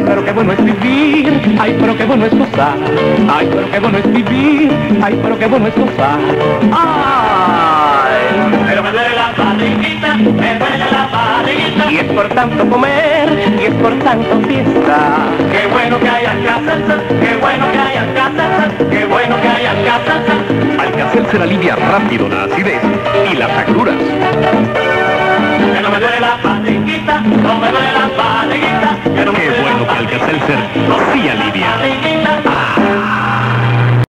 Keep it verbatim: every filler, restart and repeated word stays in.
pero qué bueno es vivir, ay, pero qué bueno es gozar, ay, pero qué bueno es vivir, ay, pero qué bueno es gozar. Ay, pero me duele la barriguita, me duele la barriguita. Y es por tanto comer, y es por tanto fiesta. Qué bueno que haya Alka-Seltzer, qué bueno que haya Alka-Seltzer, qué bueno que haya Alka-Seltzer. Alka-Seltzer alivia rápido la acidez y las agruras. Que no me duele la barriguita, no me duele la barriguita. Qué bueno que Alka-Seltzer